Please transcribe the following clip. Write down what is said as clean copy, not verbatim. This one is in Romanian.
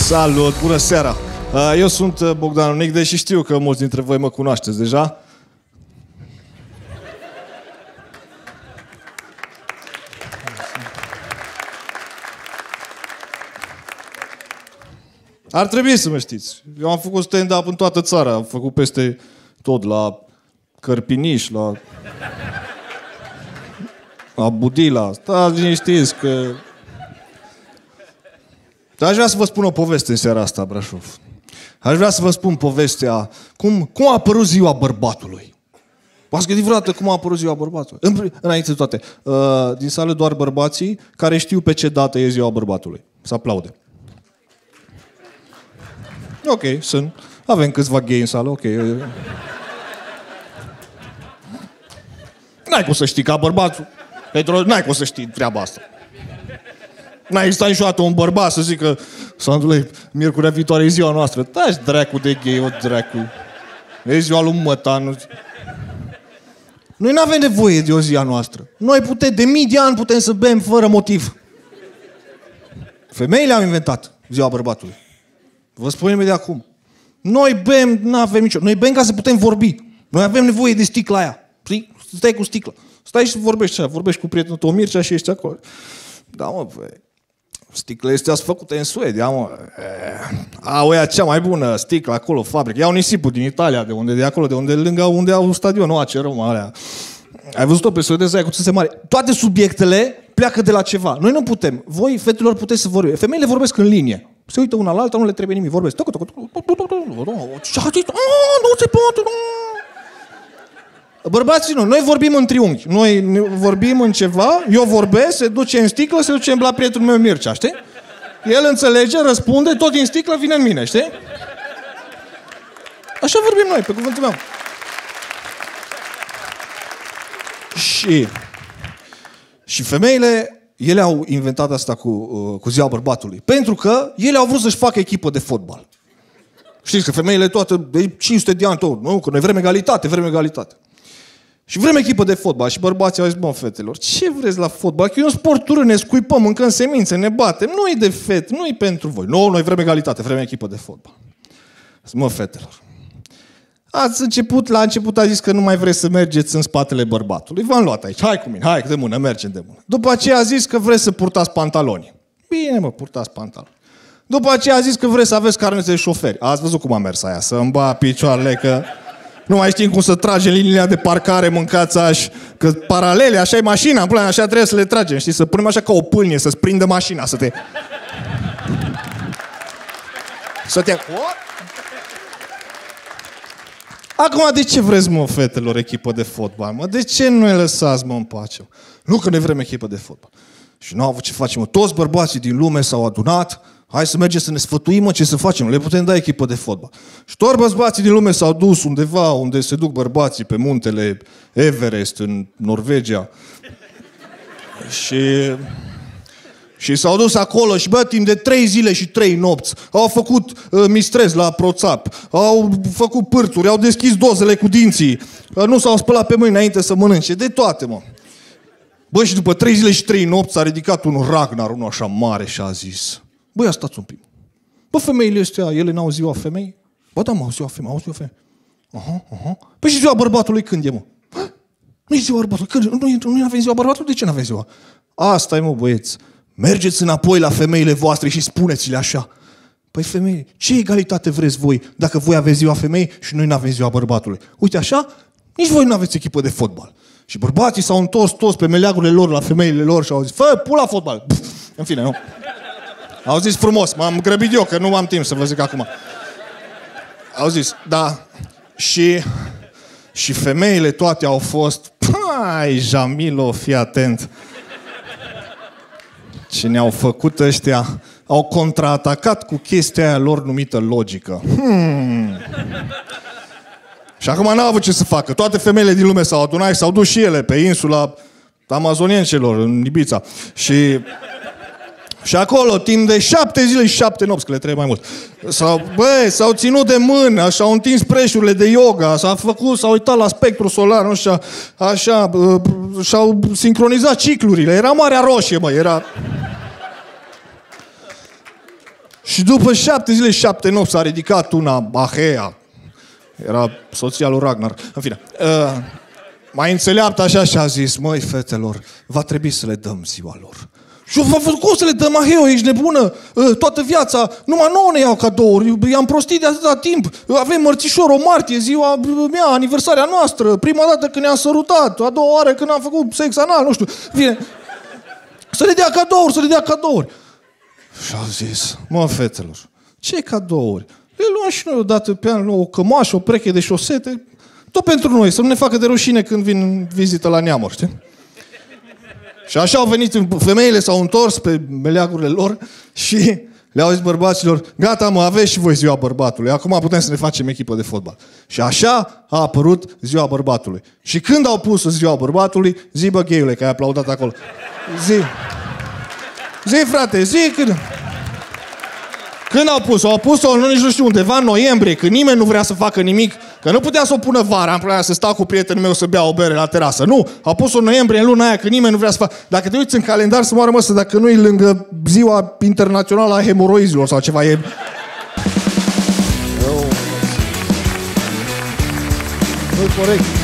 Salut, bună seara! Eu sunt Bogdan Unic, deși știu că mulți dintre voi mă cunoașteți deja. Ar trebui să mă știți. Eu am făcut stand-up în toată țara, am făcut peste tot, la Cărpiniș, la Budila. Stați liniștiți că... Dar aș vrea să vă spun o poveste în seara asta, Brașov. Aș vrea să vă spun povestea cum a apărut ziua bărbatului. V-ați gândit vreodată cum a apărut ziua bărbatului? Înainte de toate, din sală doar bărbații care știu pe ce dată e ziua bărbatului. Să aplaude. Ok, sunt. Avem câțiva gay în sală, ok. N-ai cum să știi ca bărbatul. N-ai cum să știi treaba asta. N-a existat niciodată un bărbat să zică Sandule, miercurea viitoare e ziua noastră. Taci dracu de gay, o dracu. E ziua lui Mătanu. Noi n-avem nevoie de o zi a noastră. Noi de mii de ani putem să bem fără motiv. Femeile au inventat ziua bărbatului. Vă spun imediat acum. Noi bem, n-avem nicio... Noi bem ca să putem vorbi. Noi avem nevoie de sticla aia. Stai cu sticla. Stai și vorbești așa. Vorbești cu prietenul tău Mircea și ești acolo. Da, mă, băi. Sticlele astea sunt făcute în Suedia, mă. Aia cea mai bună sticlă acolo, fabrică. Iau nisipul din Italia, de acolo, unde au stadionul Aceră, alea. Ai văzut-o pe suedeză aia cu țâțe mari. Toate subiectele pleacă de la ceva. Noi nu putem. Voi, fetelor, puteți să vorbiți. Femeile vorbesc în linie. Se uită una la alta, nu le trebuie nimic. Vorbesc. Nu se poate. Bărbații nu. Noi vorbim în triunghi. Noi vorbim în ceva, eu vorbesc, se duce în sticlă, se duce la prietenul meu Mircea, știi? El înțelege, răspunde, tot din sticlă vine în mine, știi? Așa vorbim noi, pe cuvântul meu. Și femeile, ele au inventat asta cu ziua bărbatului. Pentru că ele au vrut să-și facă echipă de fotbal. Știți că femeile toate, de 500 de ani tot, nu? Că noi vrem egalitate. Și vrem echipă de fotbal. Și bărbații au zis, bă, fetelor, ce vreți la fotbal? Că e un sport urât, ne scuipăm, mâncăm semințe, ne batem. Nu-i de fete, nu-i pentru voi. Nu, noi vrem egalitate, vrem echipă de fotbal. Mă, fetelor, la început a zis că nu mai vreți să mergeți în spatele bărbatului. V-am luat aici, hai cu mine, hai de mână, mergem de mână. După aceea a zis că vreți să purtați pantaloni. Bine, mă, purtați pantaloni. După aceea a zis că vreți să aveți carnet de șoferi. Ați văzut cum a mers aia, să-mi ba picioarele, că nu mai știm cum să tragem liniile de parcare, mâncați așa, că paralele, așa e mașina, în plan, așa trebuie să le tragem, știi, să punem așa ca o pâlnie, să-ți prindă mașina, să te... Acum, de ce vreți, mă, fetelor, echipă de fotbal, mă? De ce nu ne lăsați, mă, în pace? Nu că ne vrem echipă de fotbal. Și nu au avut ce facem, mă. Toți bărbații din lume s-au adunat. Hai să mergem să ne sfătuim, mă, ce să facem. Le putem da echipă de fotbal. Și toți bărbații din lume s-au dus undeva unde se duc bărbații pe muntele Everest, în Norvegia. Și s-au dus acolo și, bă, timp de 3 zile și 3 nopți au făcut mistrez la proțap, au făcut pârturi, au deschis dozele cu dinții, nu s-au spălat pe mâini înainte să mănânce, de toate, mă. Bă, și după 3 zile și 3 nopți s-a ridicat un Ragnar, unul așa mare și a zis: băi, stați un pic. Bă, femeile astea, ele n-au ziua femei? Bă, da, mă, au ziua femei, au ziua femei. Păi și ziua bărbatului când e, mă? Nu-i ziua bărbatului, când? Nu avem ziua bărbatului? De ce n-avem ziua? Asta e, mă, băieți. Mergeți înapoi la femeile voastre și spuneți-le așa: păi, femei, ce egalitate vreți voi dacă voi aveți ziua femei și noi n-avem ziua bărbatului? Uite așa, nici voi nu aveți echipă de fotbal. Și bărbații s-au întors toți pe meleagurile lor la femeile lor și au zis: fă, pula fotbal! În fine, nu? Au zis frumos, m-am grăbit eu, că nu am timp să vă zic acum. Au zis, da. Și femeile toate au fost: hai, Jamilo, fii atent. Ce ne-au făcut ăștia? Au contraatacat cu chestia aia lor numită logică. Și acum n-au avut ce să facă. Toate femeile din lume s-au adunat și s-au dus și ele pe insula amazoniencelor, în Ibiza. Și acolo, timp de 7 zile și 7 nopți, că le trebuie mai mult, s-au ținut de mână, și-au întins preșurile de yoga, s-au uitat la spectru solar, nu știu, așa, și-au sincronizat ciclurile. Era Marea Roșie, mă, era... Și după 7 zile și 7 nopți s-a ridicat una, Ahea. Era soția lui Ragnar. În fine. Mai înțeleaptă așa și a zis, măi, fetelor, va trebui să le dăm ziua lor. Și eu v-am văzut, cum să le dăm, Aheo, ești nebună? Toată viața, numai nouă ne iau cadouri. I-am prostit de atâta timp. Avem mărțișor, o martie, ziua mea, aniversarea noastră. Prima dată când ne-am sărutat, a doua oară când am făcut sex anal, nu știu. Bine. Să le dea cadouri, să le dea cadouri. Și au zis, mă, fetelor, ce cadouri? Le luăm și noi odată pe an o cămașă, o preche de șosete, tot pentru noi, să nu ne facă de rușine când vin în vizită la neamuri, știi? Și așa au venit, femeile s-au întors pe meleagurile lor și le-au zis bărbaților, gata mă, aveți și voi ziua bărbatului, acum putem să ne facem echipă de fotbal. Și așa a apărut ziua bărbatului. Și când au pus ziua bărbatului, zi bă gheiule, că ai aplaudat acolo. Zi frate, zi când... Când au pus-o? Au pus-o, nu știu, undeva în noiembrie, când nimeni nu vrea să facă nimic, că nu putea să o pună vara, în problema să stau cu prietenul meu să bea o bere la terasă. Nu, au pus-o în noiembrie, în luna aia, când nimeni nu vrea să facă. Dacă te uiți în calendar, să moară măsă, dacă nu e lângă ziua internațională a hemoroizilor sau ceva, e... Nu-i corect.